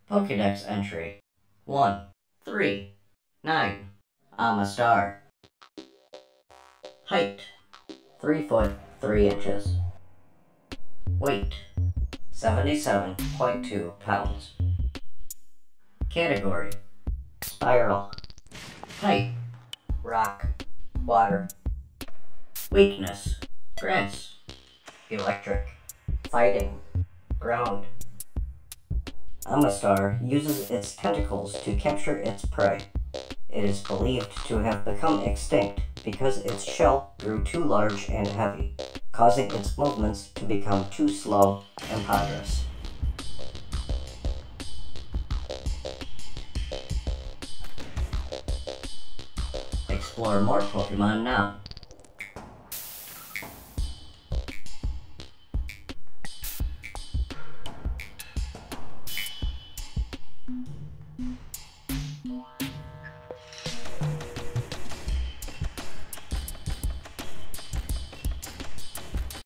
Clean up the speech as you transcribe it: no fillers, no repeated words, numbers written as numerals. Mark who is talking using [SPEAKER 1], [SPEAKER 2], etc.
[SPEAKER 1] Pokédex entry 139. Omastar. Height 3 foot 3 inches. Weight 77.2 pounds. Category Spiral. Type Rock, Water. Weakness Grass, Electric, Fighting, Ground. Omastar uses its tentacles to capture its prey. It is believed to have become extinct because its shell grew too large and heavy, causing its movements to become too slow and ponderous. Explore more Pokemon now.